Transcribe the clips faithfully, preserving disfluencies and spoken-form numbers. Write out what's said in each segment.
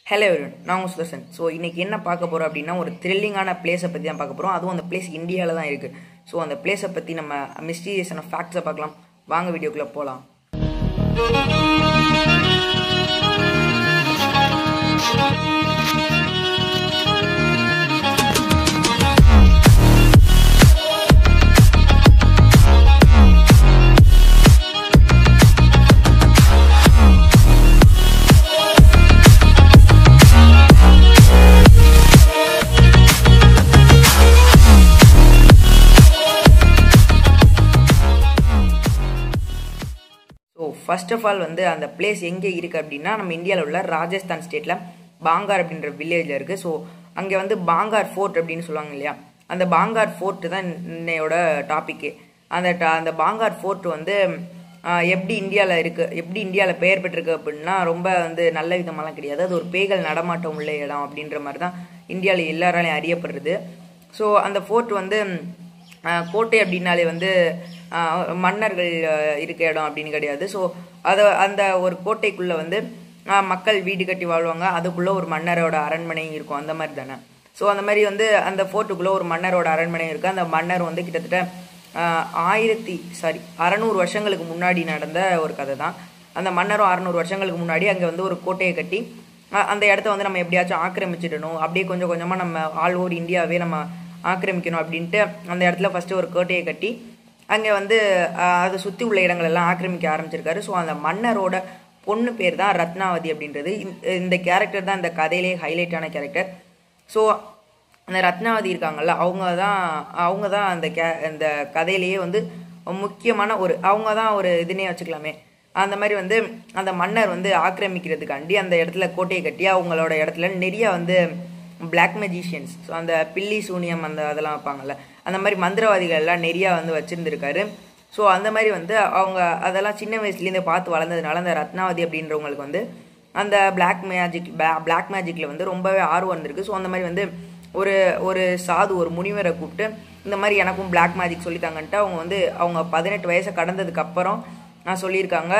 Hello everyone, நான் உங்கள் Sudarshan. So இன்றைக்கி என்ன பார்க்க போகிறோம் அப்படின்னா, ஒரு த்ரில்லிங்கான பிளேஸை பற்றி தான் பார்க்க போகிறோம். அதுவும் அந்த பிளேஸ் இந்தியாவில் தான் இருக்குது. ஸோ அந்த பிளேஸை பற்றி நம்ம மிஸ்டீரியஸான ஃபேக்ட்ஸை பார்க்கலாம். வாங்க வீடியோக்குள்ளே போகலாம். ஸோ ஃபர்ஸ்ட் ஆஃப் ஆல் வந்து அந்த பிளேஸ் எங்கே இருக்குது அப்படின்னா, நம்ம இந்தியாவில் உள்ள ராஜஸ்தான் ஸ்டேட்டில் பாங்கார் அப்படின்ற வில்லேஜில் இருக்குது. ஸோ அங்கே வந்து பாங்கார் ஃபோர்ட் அப்படின்னு சொல்லுவாங்க இல்லையா, அந்த பாங்கார் ஃபோர்ட்டு தான் இன்னையோட டாப்பிக்கு. அந்த அந்த பாங்கார் ஃபோர்ட் வந்து எப்படி இந்தியாவில் இருக்குது, எப்படி இந்தியாவில் பெயர் பெற்றிருக்கு அப்படின்னா, ரொம்ப வந்து நல்ல விதமெல்லாம் கிடையாது. அது ஒரு பேய்கள் நடமாட்டம் உள்ள இடம் அப்படின்ற மாதிரி தான் இந்தியாவில் எல்லாராலையும் அறியப்படுறது. ஸோ அந்த ஃபோர்ட் வந்து கோட்டை அப்படின்னாலே வந்து மன்னர்கள் இருக்க இடம் அப்படின்னு கிடையாது. ஸோ அதை அந்த ஒரு கோட்டைக்குள்ளே வந்து மக்கள் வீடு கட்டி வாழ்வாங்க. அதுக்குள்ளே ஒரு மன்னரோட அரண்மனை இருக்கும், அந்த மாதிரி தானே. ஸோ அந்த மாதிரி வந்து அந்த ஃபோர்ட்டுக்குள்ளே ஒரு மன்னரோட அரண்மனை இருக்குது. அந்த மன்னர் வந்து கிட்டத்தட்ட ஆயிரத்தி சாரி அறநூறு வருஷங்களுக்கு முன்னாடி நடந்த ஒரு கதை தான். அந்த மன்னரும் அறநூறு வருஷங்களுக்கு முன்னாடி அங்கே வந்து ஒரு கோட்டையை கட்டி அந்த இடத்த வந்து நம்ம எப்படியாச்சும் ஆக்கிரமிச்சிடணும், அப்படியே கொஞ்சம் கொஞ்சமாக நம்ம ஆல் ஓவர் இந்தியாவே நம்ம ஆக்கிரமிக்கணும் அப்படின்ட்டு அந்த இடத்துல ஃபஸ்ட்டு ஒரு கோட்டையை கட்டி அங்கே வந்து அதை சுற்றி உள்ள இடங்கள் எல்லாம் ஆக்கிரமிக்க ஆரம்பிச்சிருக்காரு. ஸோ அந்த மன்னரோட பொண்ணு பேர் தான் ரத்னாவதி அப்படின்றது. இந்த கேரக்டர் தான் இந்த கதையிலே ஹைலைட்டான கேரக்டர். ஸோ அந்த ரத்னாவதி இருக்காங்கல்ல, அவங்க தான் அவங்க தான் அந்த கே இந்த கதையிலேயே வந்து முக்கியமான ஒரு அவங்க தான் ஒரு இதுனே வச்சுக்கலாமே. அந்த மாதிரி வந்து அந்த மன்னர் வந்து ஆக்கிரமிக்கிறதுக்காண்டி அந்த இடத்துல கோட்டையை கட்டி அவங்களோட இடத்துல நிறைய வந்து பிளாக் மெஜிஷியன்ஸ், ஸோ அந்த பில்லி சூனியம் அந்த அதெல்லாம் வைப்பாங்கள்ல, அந்த மாதிரி மந்திரவாதிகள் எல்லாம் நிறையா வந்து வச்சுருந்துருக்காரு. ஸோ அந்த மாதிரி வந்து அவங்க அதெல்லாம் சின்ன வயசுலேருந்து பார்த்து வளர்ந்ததுனால அந்த ரத்னாவதி அப்படின்றவங்களுக்கு வந்து அந்த பிளாக் மேஜிக் பிளாக் மேஜிக்கில் வந்து ரொம்பவே ஆர்வம் இருந்திருக்கு. ஸோ அந்த மாதிரி வந்து ஒரு ஒரு சாது ஒரு முனிவரை கூப்பிட்டு இந்த மாதிரி எனக்கும் பிளாக் மேஜிக் சொல்லித்தாங்கன்ட்டு அவங்க வந்து அவங்க பதினெட்டு வயசை கடந்ததுக்கப்புறம் நான் சொல்லியிருக்காங்க.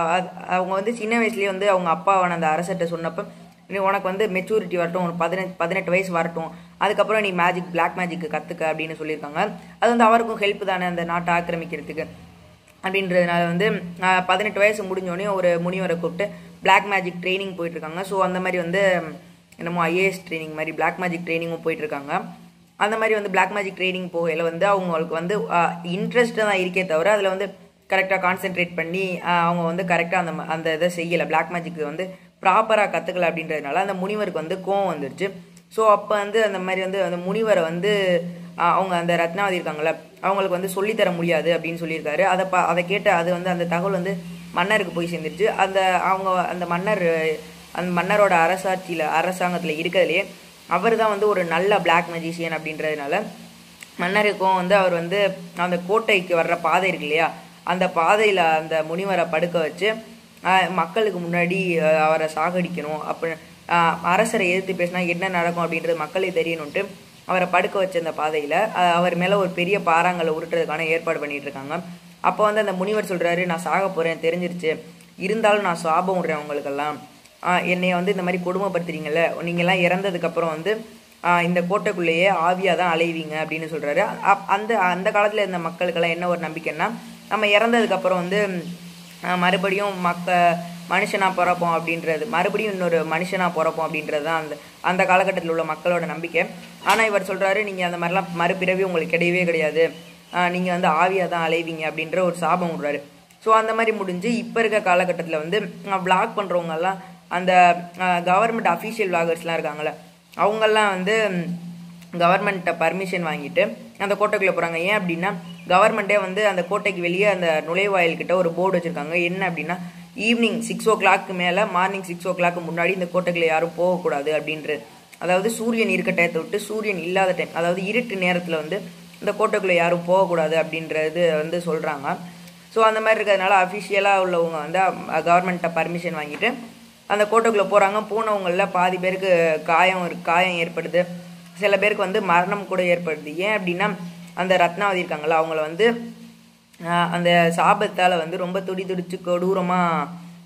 அவங்க வந்து சின்ன வயசுலேயே வந்து அவங்க அப்பாவான அந்த அரசர்கிட்ட சொன்னப்போ, உனக்கு வந்து மெச்சூரிட்டி வரட்டும், ஒரு பதினெட்டு பதினெட்டு வயசு வரட்டும், அதுக்கப்புறம் நீ மேஜிக் பிளாக் மேஜிக்கு கற்றுக்க அப்படின்னு சொல்லியிருக்காங்க. அது வந்து அவருக்கும் ஹெல்ப் தானே அந்த நாட்டை ஆக்கிரமிக்கிறதுக்கு அப்படின்றதுனால வந்து பதினெட்டு வயசு முடிஞ்சோடனே ஒரு முனிவரை கூப்பிட்டு பிளாக் மேஜிக் ட்ரைனிங் போயிட்டுருக்காங்க. ஸோ அந்த மாதிரி வந்து என்னமோ ஐஏஎஸ் ட்ரைனிங் மாதிரி பிளாக் மேஜிக் ட்ரைனிங்கும் போயிட்டுருக்காங்க. அந்த மாதிரி வந்து பிளாக் மேஜிக் ட்ரைனிங் போகையில் வந்து அவங்களுக்கு வந்து இன்ட்ரெஸ்ட்டாக தான் இருக்கே தவிர அதில் வந்து கரெக்டாக கான்சென்ட்ரேட் பண்ணி அவங்க வந்து கரெக்டாக அந்த அந்த இதை செய்யலை, பிளாக் மேஜிக்கு வந்து ப்ராப்பராக கற்றுக்கல அப்படின்றதுனால அந்த முனிவருக்கு வந்து கோவம் வந்துடுச்சு. ஸோ அப்போ வந்து அந்த மாதிரி வந்து அந்த முனிவரை வந்து அவங்க அந்த ரத்னாவதி இருக்காங்கள அவங்களுக்கு வந்து சொல்லித்தர முடியாது அப்படின்னு சொல்லியிருக்காரு. அதை பா அதை கேட்ட அது வந்து அந்த தகவல் வந்து மன்னருக்கு போய் சேர்ந்துருச்சு. அந்த அவங்க அந்த மன்னர் அந்த மன்னரோட அரசாட்சியில் அரசாங்கத்தில் இருக்கிறதுலையே அவர் தான் வந்து ஒரு நல்ல பிளாக் மேஜிஷியன் அப்படின்றதுனால மன்னருக்கும் வந்து அவர் வந்து அந்த கோட்டைக்கு வர்ற பாதை இருக்கு இல்லையா, அந்த பாதையில் அந்த முனிவரை படுக்க வச்சு மக்களுக்கு முன்னாடி அவரை சாகடிக்கணும், அப்படி அரசரை எதிர்த்து பேசினா என்ன நடக்கும் அப்படின்றது மக்களுக்கு தெரியணுன்ட்டு அவரை படுக்க வச்ச அந்த பாதையில் அவர் மேலே ஒரு பெரிய பாறாங்களை உருட்டுறதுக்கான ஏற்பாடு பண்ணிட்டு இருக்காங்க. அப்போ வந்து அந்த முனிவர் சொல்கிறாரு, நான் சாக போகிறேன் தெரிஞ்சிருச்சு, இருந்தாலும் நான் சாபம் விட்றேன் உங்களுக்கெல்லாம், என்னைய வந்து இந்த மாதிரி கொடுமைப்படுத்துறீங்கல்ல, நீங்கள்லாம் இறந்ததுக்கப்புறம் வந்து இந்த கோட்டைக்குள்ளேயே ஆவியாக தான் அலைவீங்க அப்படின்னு சொல்கிறாரு. அந்த அந்த காலத்தில் இருந்த மக்களுக்கெல்லாம் என்ன ஒரு நம்பிக்கைன்னா, நம்ம இறந்ததுக்கப்புறம் வந்து மறுபடியும் மக்க மனுஷனாக பிறப்போம் அப்படின்றது, மறுபடியும் இன்னொரு மனுஷனாக பிறப்போம் அப்படின்றது தான் அந்த அந்த காலகட்டத்தில் உள்ள மக்களோட நம்பிக்கை. ஆனால் இவர் சொல்கிறாரு, நீங்கள் அந்த மாதிரிலாம் மறுபிறவி உங்களுக்கு கிடையவே கிடையாது, நீங்கள் வந்து ஆவியாக தான் அலைவீங்க அப்படின்ற ஒரு சாபம் விடுறாரு. ஸோ அந்த மாதிரி முடிஞ்சு இப்போ இருக்க காலகட்டத்தில் வந்து விளாக் பண்ணுறவங்கெல்லாம் அந்த கவர்மெண்ட் அஃபீஷியல் விளாகர்ஸ்லாம் இருக்காங்களே, அவங்கெல்லாம் வந்து கவர்மெண்ட்டை பர்மிஷன் வாங்கிட்டு அந்த கோட்டைக்குள்ளே போகிறாங்க. ஏன் அப்படின்னா கவர்மெண்ட்டே வந்து அந்த கோட்டைக்கு வெளியே அந்த நுழைவாயில்கிட்ட ஒரு போர்டு வச்சுருக்காங்க. என்ன அப்படின்னா, ஈவினிங் சிக்ஸ் ஓ கிளாக்கு மேலே மார்னிங் சிக்ஸ் ஓ கிளாக்கு முன்னாடி இந்த கோட்டைக்குள்ளே யாரும் போகக்கூடாது அப்படின்றது. அதாவது சூரியன் இருக்க டயத்தை விட்டு சூரியன் இல்லாத டைம், அதாவது இருட்டு நேரத்தில் வந்து இந்த கோட்டைக்குள்ளே யாரும் போகக்கூடாது அப்படின்றது வந்து சொல்கிறாங்க. ஸோ அந்த மாதிரி இருக்கிறதுனால அஃபிஷியலாக உள்ளவங்க வந்து கவர்மெண்ட்டை பர்மிஷன் வாங்கிட்டு அந்த கோட்டைக்குள்ளே போகிறாங்க. போனவங்களில் பாதி பேருக்கு காயம் காயம் ஏற்படுது, சில பேருக்கு வந்து மரணம் கூட ஏற்படுது. ஏன் அப்படின்னா அந்த ரத்னாவதி இருக்காங்களா, அவங்கள வந்து அந்த சாபத்தால் வந்து ரொம்ப துடி துடிச்சு கொடூரமாக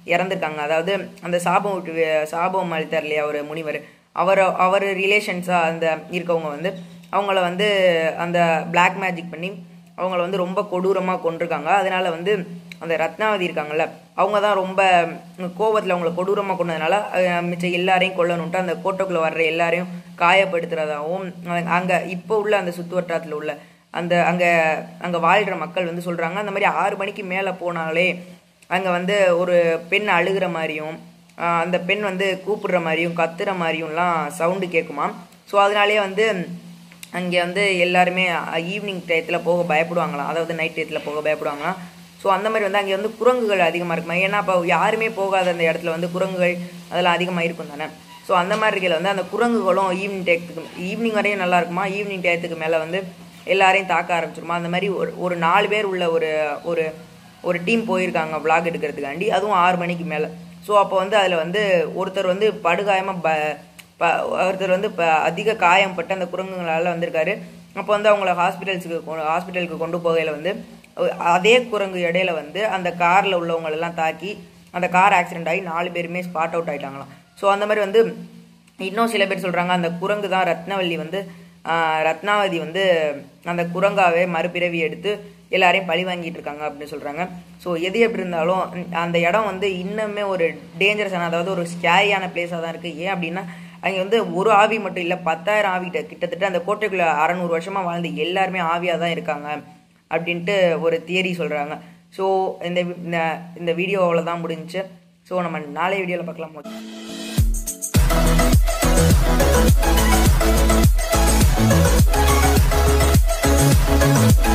இறந்துருக்காங்க. அதாவது அந்த சாபம் விட்டு சாபம் அளித்தார் இல்லையா ஒரு முனிவர், அவர் அவர் ரிலேஷன்ஸாக அந்த இருக்கவங்க வந்து அவங்கள வந்து அந்த பிளாக் மேஜிக் பண்ணி அவங்கள வந்து ரொம்ப கொடூரமாக கொண்டிருக்காங்க. அதனால வந்து அந்த ரத்னாவதி இருக்காங்கல்ல அவங்க தான் ரொம்ப கோபத்தில் அவங்கள கொடூரமாக கொண்டதுனால மிச்சம் எல்லாரையும் கொல்லணுன்ட்டு அந்த கோட்டைக்குள்ளே வர்ற எல்லாரையும் காயப்படுத்துறதாகவும் அங்கே இப்போ உள்ள அந்த சுற்று வட்டாரத்தில் உள்ள அந்த அங்கே அங்கே வாழ்கிற மக்கள் வந்து சொல்கிறாங்க. அந்த மாதிரி ஆறு மணிக்கு மேலே போனாலே அங்கே வந்து ஒரு பெண் அழுகிற மாதிரியும் அந்த பெண் வந்து கூப்பிடுற மாதிரியும் கத்துற மாதிரியும்லாம் சவுண்டு கேட்குமா. ஸோ அதனாலே வந்து அங்கே வந்து எல்லாருமே ஈவினிங் டயத்தில் போக பயப்படுவாங்களாம், அதாவது நைட் டயத்தில் போக பயப்படுவாங்களாம். ஸோ அந்த மாதிரி வந்து அங்கே வந்து குரங்குகள் அதிகமாக இருக்குமா, ஏன்னா இப்போ யாருமே போகாத அந்த இடத்துல வந்து குரங்குகள் அதெல்லாம் அதிகமாக இருக்கும் தானே. ஸோ அந்த மாதிரி இருக்கையில் வந்து அந்த குரங்குகளும் ஈவினிங் டயத்துக்கு ஈவினிங் வரையும் நல்லா இருக்குமா, ஈவினிங் டயத்துக்கு மேலே வந்து எல்லாரையும் தாக்க ஆரம்பிச்சிருமா. அந்த மாதிரி ஒரு ஒரு நாலு பேர் உள்ள ஒரு ஒரு ஒரு டீம் போயிருக்காங்க விளாக் எடுக்கிறதுக்காண்டி, அதுவும் ஆறு மணிக்கு மேலே. ஸோ அப்போ வந்து அதில் வந்து ஒருத்தர் வந்து படுகாயமாக ப ப ஒருத்தர் வந்து இப்போ அதிக காயம்பட்டு அந்த குரங்குங்களால் வந்திருக்காரு. அப்போ வந்து அவங்கள ஹாஸ்பிட்டல்ஸுக்கு ஹாஸ்பிட்டலுக்கு கொண்டு போகையில் வந்து அதே குரங்கு இடையில வந்து அந்த காரில் உள்ளவங்களெல்லாம் தாக்கி அந்த கார் ஆக்சிடென்ட் ஆகி நாலு பேருமே ஸ்பாட் அவுட் ஆகிட்டாங்களாம். ஸோ அந்த மாதிரி வந்து இன்னும் சில பேர் சொல்கிறாங்க அந்த குரங்கு தான் ரத்னவல்லி வந்து ரத்னாவதி வந்து அந்த குரங்காவே மறுபிறவி எடுத்து எல்லாரையும் பழி வாங்கிட்டு இருக்காங்க அப்படின்னு சொல்கிறாங்க. ஸோ எது எப்படி இருந்தாலும் அந்த இடம் வந்து இன்னுமே ஒரு டேஞ்சரஸான, அதாவது ஒரு ஸ்கேரியான பிளேஸாக தான் இருக்குது. ஏன் அப்படின்னா அங்கே வந்து ஒரு ஆவி மட்டும் இல்லை, பத்தாயிரம் ஆவிகிட்ட கிட்டத்தட்ட அந்த கோட்டைக்குள்ளே அறநூறு வருஷமாக வாழ்ந்து எல்லாருமே ஆவியாக தான் இருக்காங்க அப்படின்ட்டு ஒரு தியரி சொல்கிறாங்க. ஸோ இந்த இந்த வீடியோ அவ்வளோதான் முடிஞ்சிச்சு. ஸோ நம்ம நாளைய வீடியோவில் பார்க்கலாம்.